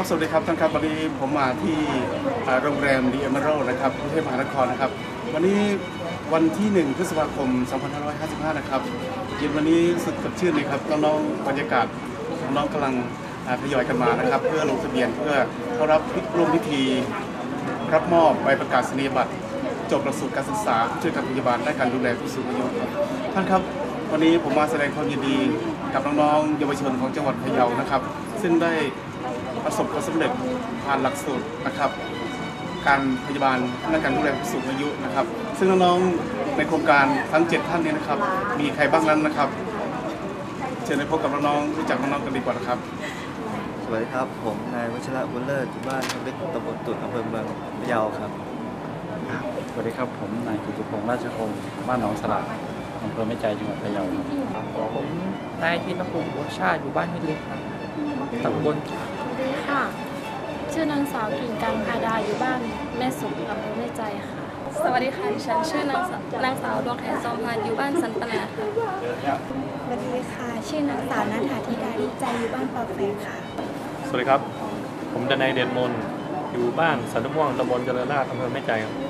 สวัสดีครับท่านครับวันนี้ผมมาที่โรงแรมดีเอเมอรัลด์นะครับกรุงเทพมหานครนะครับวันนี้วันที่1พฤษภาคม2555นะครับเย็นวันนี้สุดสดชื่นเลยครับน้องๆบรรยากาศน้องกำลังทยอยกันมานะครับเพื่อลงทะเบียนเพื่อเข้ารับร่วมพิธีรับมอบใบประกาศนียบัตรจบหลักสูตรการศึกษาช่วยการพยาบาลและการดูแลผู้สูงอายุครับท่านครับวันนี้ผมมาแสดงความยินดีกับน้องๆเยาวชนของจังหวัดพะเยานะครับซึ่งได้ประสบความสำเร็จผ่านหลักสูตรนะครับการพยาบาลและการดูแลผู้สูงอายุนะครับซึ่งน้องๆในโครงการทั้ง7ท่านนี้นะครับมีใครบ้างนั้นนะครับเชิญไปพบกับน้องๆรู้จักน้องๆกันดีกว่านะครับสวัสดีครับผมนายวัชระบุญเลิศอยู่บ้านเล็กตำบลตุ่นอำเภอเมืองพะเยาครับสวัสดีครับผมนายกิติพงษ์ราชคงศ์บ้านหนองสละอำเภอแม่ใจจังหวัดพะเยาผมนายธินภูมิบุญชาติอยู่บ้านห้วยเล็กครับตำบลค่ะชื่อนางสาวกิ่งการพาดาอยู่บ้านแม่สุขอำเภอแม่ใจค่ะสวัสดีค่ะดิฉันชื่อนางสาวดวงแขจอมพันอยู่บ้านสันปนาค่ะสวัสดีค่ะชื่อนางสาวณัฐาธิดาดีใจอยู่บ้านปอแฝกค่ะสวัสดีครับผมดนัยเด่นมนอยู่บ้านสันม่วงตำบลเจริญราษฎร์อำเภอแม่ใจครับ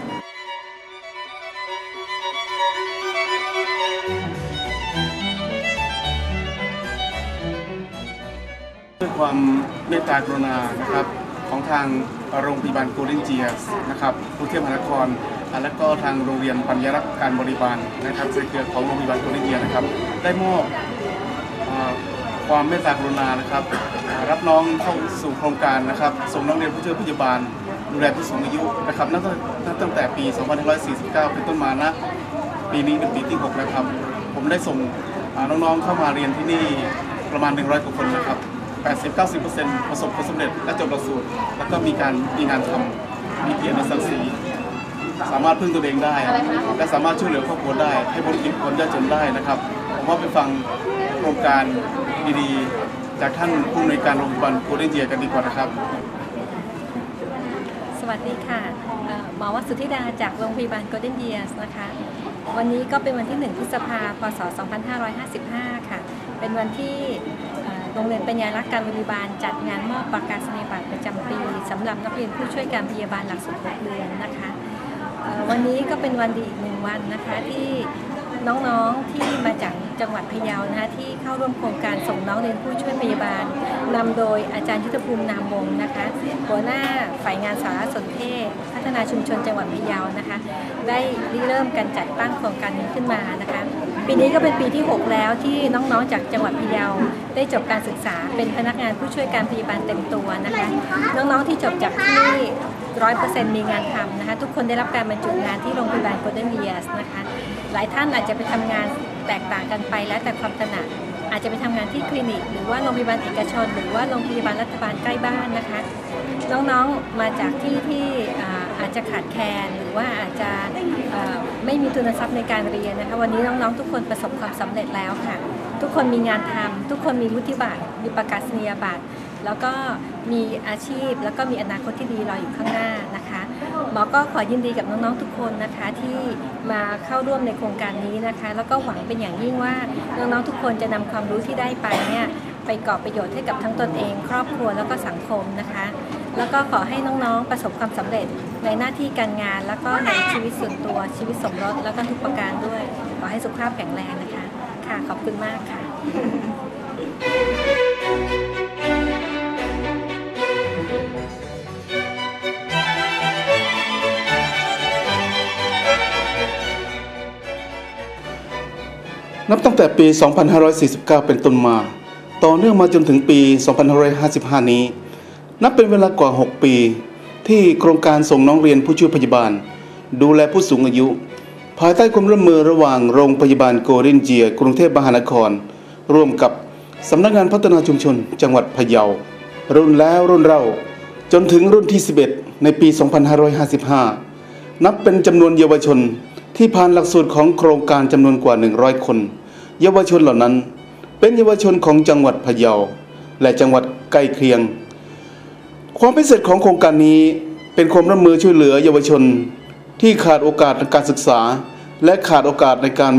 ด้วยความเมตตากรุณานะครับของทางโรงพยาบาลโกลเด้นเจียสนะครับกรุงเทพมหานครและก็ทางโรงเรียนปัญญารักษ์การบริบาลนะครับในเครือของโรงพยาบาลโกลเด้นเจียสนะครับได้มอบความเมตตากรุณานะครับรับน้องเข้าสู่โครงการนะครับส่งน้องเรียนผู้ช่วยพยาบาลดูแลผู้สูงอายุนะครับนับตั้งแต่ปี 2549 เป็นต้นมานะปีนี้เป็นปีที่ 6 แล้วครับผมได้ส่งน้องๆเข้ามาเรียนที่นี่ประมาณ100 กว่าคนนะครับ80-90% ประสบความสำเร็จและจบหลักสูตรแล้วก็มีงานทำมีเกียรติศักดิ์ศรีสามารถพึ่งตัวเองได้และสามารถช่วยเหลือครอบครัวได้ให้พ้นวิกฤตคนยากจนได้นะครับผมว่าไปฟังโครงการดีๆจากท่านผู้อำนวยการโรงพยาบาลโกลเด้นเจียสกันดีกว่านะครับสวัสดีค่ะหมอวสุธิดาจากโรงพยาบาลโกลเด้นเจียสนะคะวันนี้ก็เป็นวันที่1พฤษภาคม พ.ศ. 2555 ค่ะเป็นวันที่โรงเรียนปัญญารักษ์การบริบาลจัดงานมอบประกาศนียบัตรประจำปีสำหรับนักเรียนผู้ช่วยการพยาบาลหลักสูตร6 เดือนนะคะวันนี้ก็เป็นวันดีอีก1 วันนะคะที่น้องๆที่มาจากจังหวัดพะเยานะคะที่เข้าร่วมโครงการส่งน้องเรียนผู้ช่วยพยาบาลนำโดยอาจารย์ยุทธภูมินามวงศ์นะคะหัวหน้าฝ่ายงานสารสนเทศพัฒนาชุมชนจังหวัดพะเยานะคะได้เริ่มการจัดตั้งโครงการนี้ขึ้นมานะคะปีนี้ก็เป็นปีที่ 6 แล้วที่น้องๆจากจังหวัดพะเยาได้จบการศึกษาเป็นพนักงานผู้ช่วยการพยาบาลเต็มตัวนะคะน้องๆที่จบจากที่ 100% มีงานทำนะคะทุกคนได้รับการบรรจุงานที่โรงพยาบาลโกลเด้นเจียสนะคะหลายท่านอาจจะไปทำงานแตกต่างกันไปแล้วแต่ความถนัดอาจจะไปทำงานที่คลินิกหรือว่าโรงพยาบาลเอกชนหรือว่าโรงพยาบาลรัฐบาลใกล้บ้านนะคะน้องๆมาจากที่อาจจะขาดแคลนหรือว่าอาจจะไม่มีทุนทรัพย์ในการเรียนนะคะวันนี้น้องๆทุกคนประสบความสำเร็จแล้วค่ะทุกคนมีงานทำทุกคนมีวุฒิบัตรมีประกาศนียบัตรแล้วก็มีอาชีพแล้วก็มีอนาคตที่ดีรออยู่ข้างหน้านะคะหมอก็ขอยินดีกับน้องๆทุกคนนะคะที่มาเข้าร่วมในโครงการนี้นะคะแล้วก็หวังเป็นอย่างยิ่งว่าน้องๆทุกคนจะนำความรู้ที่ได้ไปเนี่ยไปก่อประโยชน์ให้กับทั้งตนเองครอบครัวแล้วก็สังคมนะคะแล้วก็ขอให้น้องๆประสบความสำเร็จในหน้าที่การงานแล้วก็ในชีวิตส่วนตัวชีวิตสมรสแล้วก็ทุกประการด้วยขอให้สุขภาพแข็งแรงนะคะค่ะขอบคุณมากค่ะนับตั้งแต่ปี 2549 เป็นต้นมาต่อเนื่องมาจนถึงปี 2555 นี้นับเป็นเวลากว่า 6 ปีที่โครงการส่งน้องเรียนผู้ช่วยพยาบาลดูแลผู้สูงอายุภายใต้ความร่วมมือระหว่างโรงพยาบาลโกลเด้นเจียสกรุงเทพมหานครร่วมกับสำนักงานพัฒนาชุมชนจังหวัดพะเยารุ่นแล้วรุ่นเล่าจนถึงรุ่นที่ 11 ในปี 2555 นับเป็นจำนวนเยาวชนที่ผ่านหลักสูตรของโครงการจำนวนกว่า 100 คนเยาวชนเหล่านั้นเป็นเยาวชนของจังหวัดพะเยาและจังหวัดใกล้เคียงความพิเศษของโครงการนี้เป็นความร่วมมือช่วยเหลือเยาวชนที่ขาดโอกาสในการศึกษาและขาดโอกาสในการ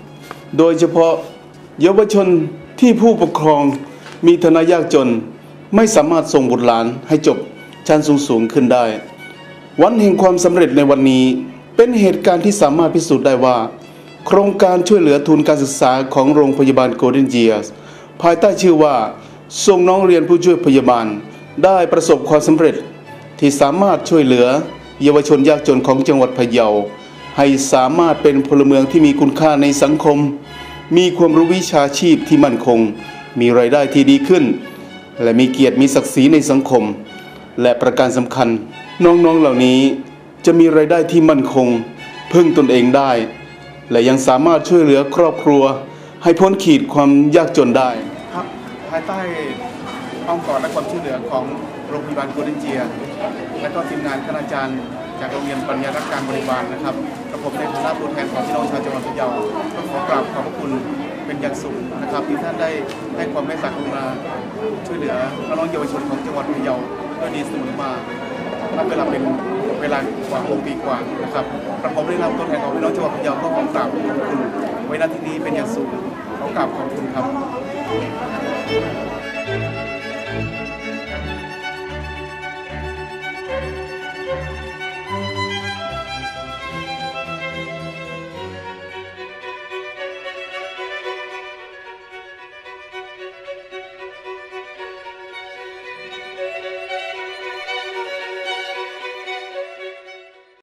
มีงานทำโดยเฉพาะเยาวชนที่ผู้ปกครองมีฐานะยากจนไม่สามารถส่งบุตรหลานให้จบชั้นสูงขึ้นได้ วันแห่งความสำเร็จในวันนี้เป็นเหตุการณ์ที่สามารถพิสูจน์ได้ว่าโครงการช่วยเหลือทุนการศึกษาของโรงพยาบาล Golden Years ภายใต้ชื่อว่าส่งน้องเรียนผู้ช่วยพยาบาลได้ประสบความสำเร็จที่สามารถช่วยเหลือเยาวชนยากจนของจังหวัดพะเยาให้สามารถเป็นพลเมืองที่มีคุณค่าในสังคมมีความรู้วิชาชีพที่มั่นคงมีรายได้ที่ดีขึ้นและมีเกียรติมีศักดิ์ศรีในสังคมและประการสำคัญน้องๆเหล่านี้จะมีรายได้ที่มั่นคงพึ่งตนเองได้และยังสามารถช่วยเหลือครอบครัวให้พ้นขีดความยากจนได้ครับภายใต้อ้อมกอดและความช่วยเหลือของโรงพยาบาล Golden Years และก็ทีมงานคณาจารย์จากโรงเรียนปัญญารักการบริบาลนะครับกระผมในฐานะตัวแทนของพี่น้องชาวจังหวัดพะเยาก็ขอกราบขอบพระคุณเป็นอย่างสูงนะครับที่ท่านได้ให้ความเมตตากรุณาช่วยเหลือน้องๆเยาวชนของจังหวัดพะเยาด้วยดีเสมอมานับเวลาเป็นเวลากว่า6 ปีกว่านะครับกระผมได้รับตัวแทนของพี่น้องจังหวัดพะเยาก็ขอกราบขอบคุณไว้ณที่นี้เป็นอย่างสูงขอกราบขอบคุณครับ